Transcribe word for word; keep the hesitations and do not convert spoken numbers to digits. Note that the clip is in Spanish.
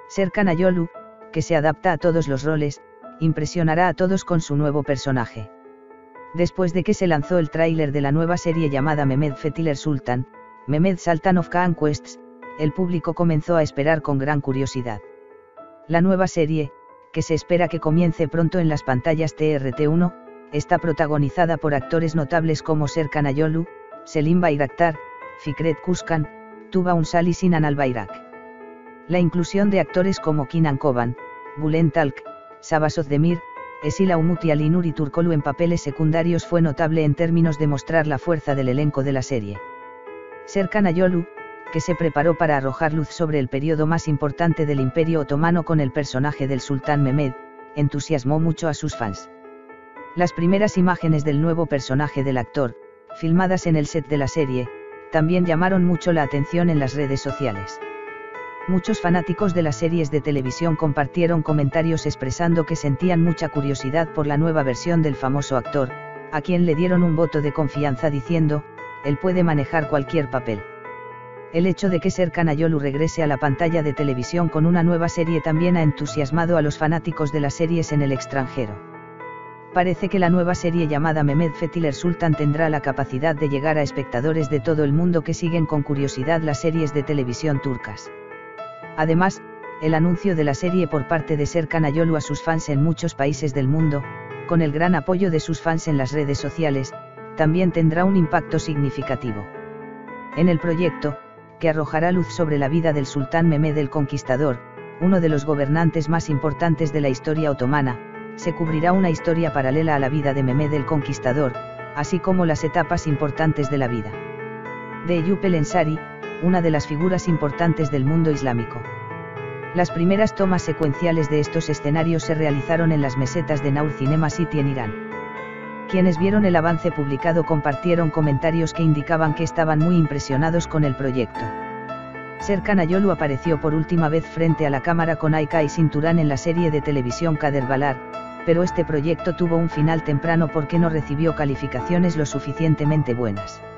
Serkan Ayolu, que se adapta a todos los roles, impresionará a todos con su nuevo personaje. Después de que se lanzó el tráiler de la nueva serie llamada Mehmed Fethiler Sultan, Mehmed Sultan of Conquests, el público comenzó a esperar con gran curiosidad. La nueva serie, que se espera que comience pronto en las pantallas T R T uno, está protagonizada por actores notables como Serkan Ayolu, Selim Bayraktar, Fikret Kuşkan, Tuba Unsal y Sinan Albayrak. La inclusión de actores como Kinan Koban, Bülent Alk, Sabah Özdemir, Esila Umut y Ali Nuri Turkolu en papeles secundarios fue notable en términos de mostrar la fuerza del elenco de la serie. Serkan Ayolu, que se preparó para arrojar luz sobre el periodo más importante del Imperio Otomano con el personaje del sultán Mehmed, entusiasmó mucho a sus fans. Las primeras imágenes del nuevo personaje del actor, filmadas en el set de la serie, también llamaron mucho la atención en las redes sociales. Muchos fanáticos de las series de televisión compartieron comentarios expresando que sentían mucha curiosidad por la nueva versión del famoso actor, a quien le dieron un voto de confianza diciendo, él puede manejar cualquier papel. El hecho de que Serkan Ayolu regrese a la pantalla de televisión con una nueva serie también ha entusiasmado a los fanáticos de las series en el extranjero. Parece que la nueva serie llamada Mehmed Fethiler Sultan tendrá la capacidad de llegar a espectadores de todo el mundo que siguen con curiosidad las series de televisión turcas. Además, el anuncio de la serie por parte de Serkan Ayolu a sus fans en muchos países del mundo, con el gran apoyo de sus fans en las redes sociales, también tendrá un impacto significativo. En el proyecto, que arrojará luz sobre la vida del sultán Mehmed el Conquistador, uno de los gobernantes más importantes de la historia otomana, se cubrirá una historia paralela a la vida de Mehmed el Conquistador, así como las etapas importantes de la vida de Eyüp el Ensari, una de las figuras importantes del mundo islámico. Las primeras tomas secuenciales de estos escenarios se realizaron en las mesetas de Noor Cinema City en Irán. Quienes vieron el avance publicado compartieron comentarios que indicaban que estaban muy impresionados con el proyecto. Serkan Ayolu apareció por última vez frente a la cámara con Ayka Sinturan en la serie de televisión Kader Balar, pero este proyecto tuvo un final temprano porque no recibió calificaciones lo suficientemente buenas.